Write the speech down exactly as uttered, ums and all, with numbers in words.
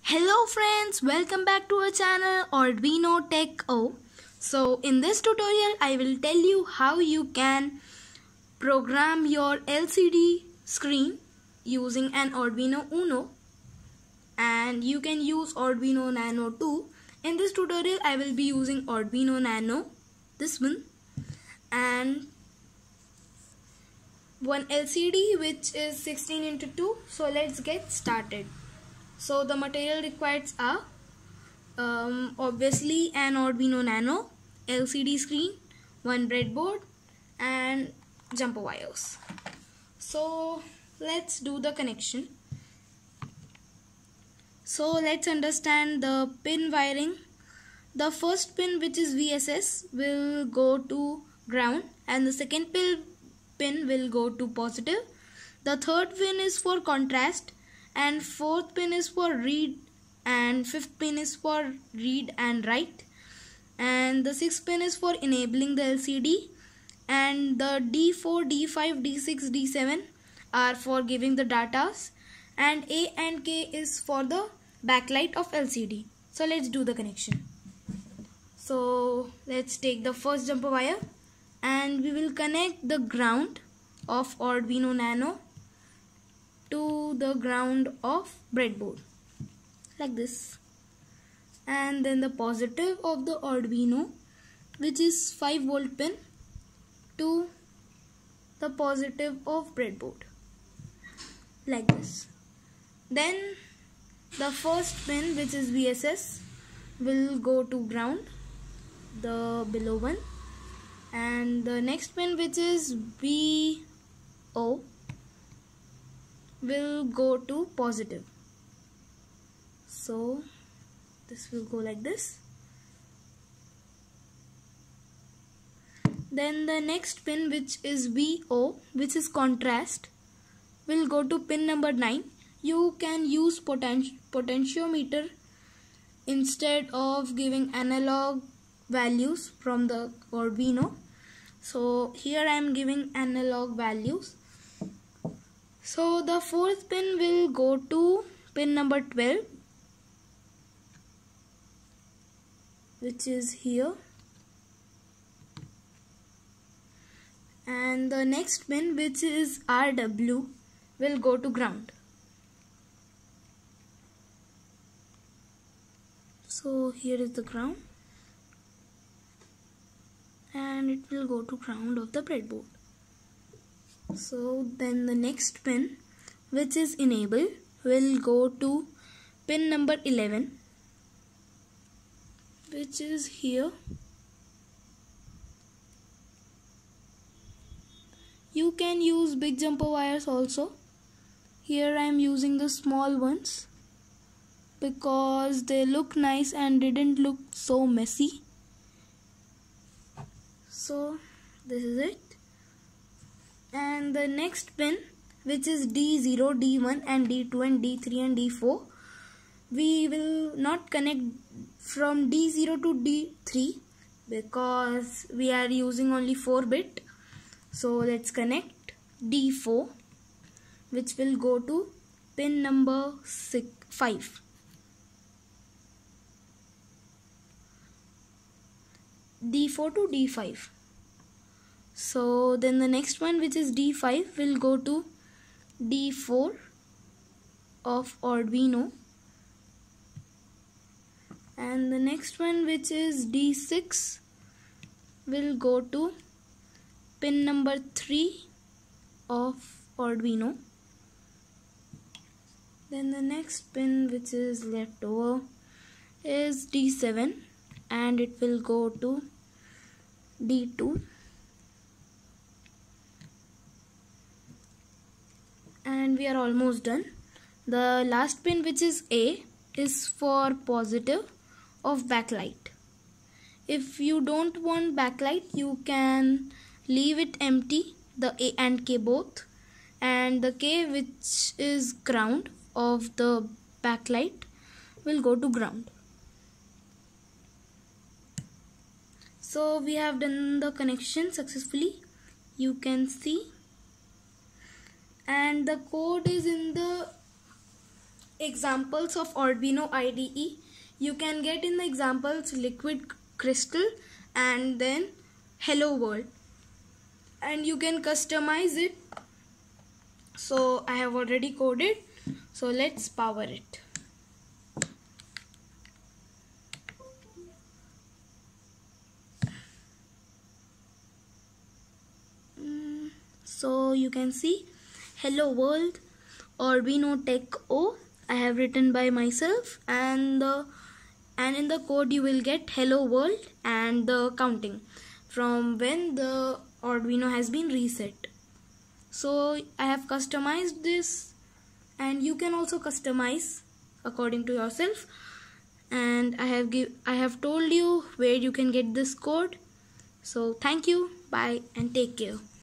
Hello friends, welcome back to our channel Arduino Tech O. So in this tutorial I will tell you how you can program your L C D screen using an Arduino Uno, and you can use Arduino Nano too. In this tutorial I will be using Arduino Nano, this one, and one L C D which is sixteen into two. So let's get started. So the material required are um, obviously an Arduino Nano, L C D screen, one breadboard and jumper wires. So let's do the connection. So let's understand the pin wiring. The first pin, which is V S S, will go to ground and the second pin will go to positive. The third pin is for contrast, and fourth pin is for read, and fifth pin is for read and write, and the sixth pin is for enabling the L C D, and the D four, D five, D six, D seven are for giving the datas, and A and K is for the backlight of L C D. So let's do the connection. So let's take the first jumper wire and we will connect the ground of Arduino Nano to the ground of breadboard like this, and then the positive of the Arduino, which is five volt pin, to the positive of breadboard like this. Then the first pin, which is V S S, will go to ground, the below one, and the next pin, which is B O, will go to positive. So this will go like this. Then the next pin, which is V O, which is contrast, will go to pin number nine. You can use poten potentiometer instead of giving analog values from the Arduino. So here I am giving analog values. So the fourth pin will go to pin number twelve, which is here, and the next pin, which is R W, will go to ground. So here is the ground, and it will go to ground of the breadboard. So then the next pin, which is enable, will go to pin number eleven, which is here. You can use big jumper wires also. Here I am using the small ones because they look nice and didn't look so messy. So this is it. And the next pin, which is D zero, D one and D two and D three and D four, we will not connect from D zero to D three because we are using only four bit. So let's connect D four, which will go to pin number six, five. D four to D five. So then the next one, which is D five, will go to D four of Arduino, and the next one, which is D six, will go to pin number three of Arduino. Then the next pin, which is left over, is D seven, and it will go to D two. And we are almost done. The last pin, which is A, is for positive of backlight. If you don't want backlight, you can leave it empty, the A and K both, and the K, which is ground of the backlight, will go to ground. So we have done the connection successfully, you can see, and the code is in the examples of Arduino I D E. You can get in the examples liquid crystal and then hello world, and you can customize it. So I have already coded, so let's power it. Mm, so you can see hello world Arduino Tech O I have written by myself, and the and in the code you will get hello world and the counting from when the Arduino has been reset. So I have customized this, and you can also customize according to yourself, and I have give I have told you where you can get this code. So thank you, bye, and take care.